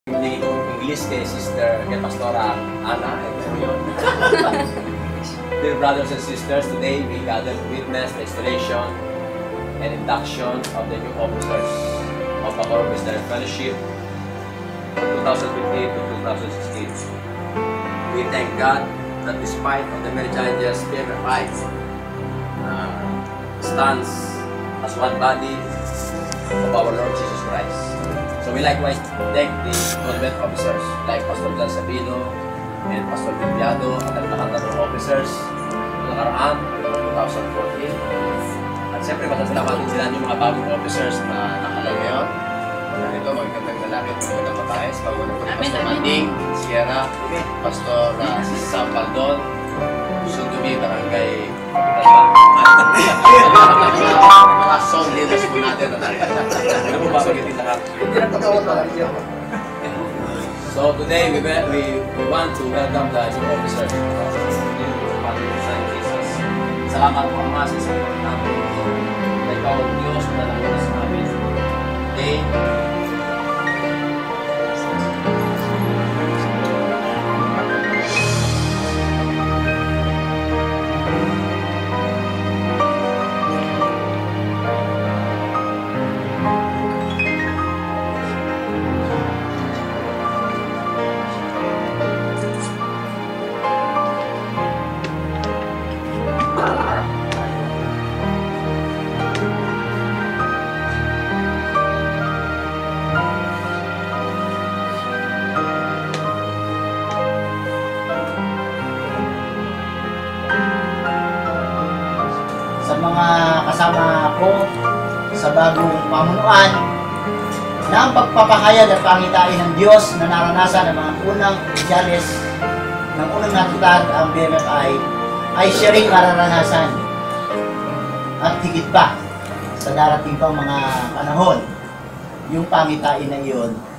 Hindi English kay Sister kay Pastora Ana. Dear brothers and sisters, today we gathered to witness the installation and induction of the new officers of the Core Ministerial Fellowship 2015 to 2016. We thank God that despite of the many challenges, PMFI stands as one body of our Lord Jesus Christ. So we likewise thank the convent officers like Pastor John Sabino and Pastor Viviado at ang lahat ng officers noong nakaraan, 2014. At siyempre masasalamat din sila yung mga bagong officers na nakalag ngayon. Ito, magagandang lalaki at magagandang babae. Sa pagpunta po ni Pastor Manding, Sierra, Pastor Sam Baldon, Sundumi, Barangay mga song leaders po natin na narito. Ano po babagitin lahat? So today we want to welcome the new officers. Salamat po Ama sa support natin ito. Na ikaw ang Diyos na nanguna sa amin. Today, sa mga kasama ko sa bagong pamunuan na ang pagpapahayag at pangitain ng Diyos na naranasan ng mga unang opisyales ng unang natutag ang BMFI ay siya rin mararanasan at higit pa sa darating pang mga panahon. Yung pangitain na iyon